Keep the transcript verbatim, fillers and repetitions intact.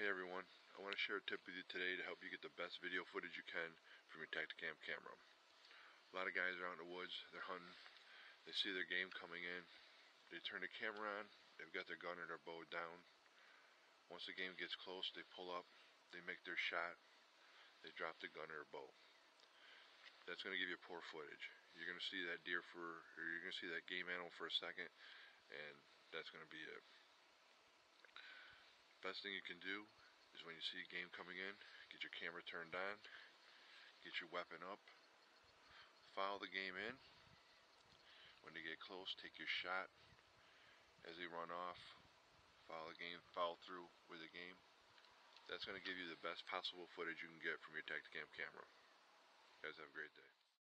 Hey everyone, I want to share a tip with you today to help you get the best video footage you can from your Tactacam camera. A lot of guys are out in the woods, they're hunting, they see their game coming in, they turn the camera on, they've got their gun or their bow down. Once the game gets close, they pull up, they make their shot, they drop the gun or bow. That's going to give you poor footage. You're going to see that deer for, or you're going to see that game animal for a second, and that's going to be it. Best thing you can do is when you see game coming in, get your camera turned on, get your weapon up, follow the game in. When they get close, take your shot. As they run off, follow the game, follow through with the game. That's going to give you the best possible footage you can get from your Tactacam camera. You guys have a great day.